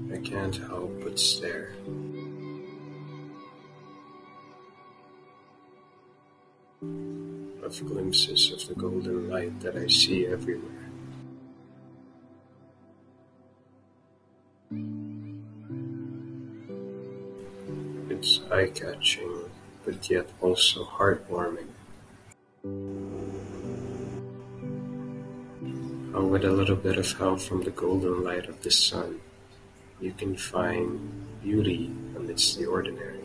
I can't help but stare. Of glimpses of the golden light that I see everywhere. It's eye-catching, but yet also heartwarming. And with a little bit of help from the golden light of the sun, you can find beauty amidst the ordinary.